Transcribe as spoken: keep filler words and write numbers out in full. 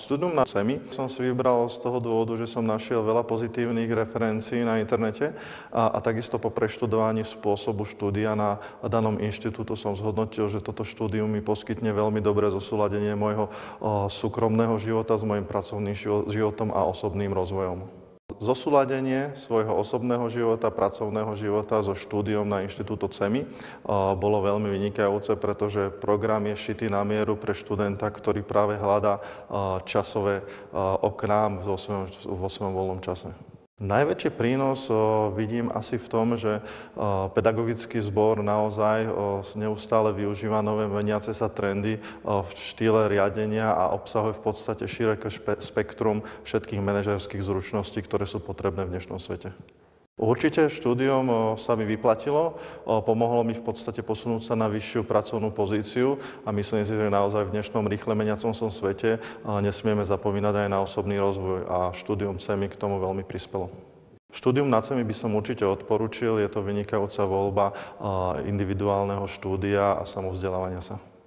Štúdium na cé é em í som si vybral z toho dôvodu, že som našiel veľa pozitívnych referencií na internete a, a takisto po preštudovaní spôsobu štúdia na danom inštitútu som zhodnotil, že toto štúdium mi poskytne veľmi dobré zosúladenie môjho o, súkromného života s môjim pracovným životom a osobným rozvojom. Zosúladenie svojho osobného života, pracovného života so štúdiom na inštitútu cé é em í bolo veľmi vynikajúce, pretože program je šitý na mieru pre študenta, ktorý práve hľadá časové okná vo svojom, vo svojom voľnom čase. Najväčší prínos vidím asi v tom, že pedagogický zbor naozaj neustále využíva nové meniace sa trendy v štýle riadenia a obsahuje v podstate široké spektrum všetkých manažérskych zručností, ktoré sú potrebné v dnešnom svete. Určite štúdium sa mi vyplatilo, pomohlo mi v podstate posunúť sa na vyššiu pracovnú pozíciu a myslím si, že naozaj v dnešnom rýchle meniacom sa svete nesmieme zapomínať aj na osobný rozvoj a štúdium cé é em í k tomu veľmi prispelo. Štúdium na cé é em í by som určite odporučil, je to vynikajúca voľba individuálneho štúdia a samovzdelávania sa.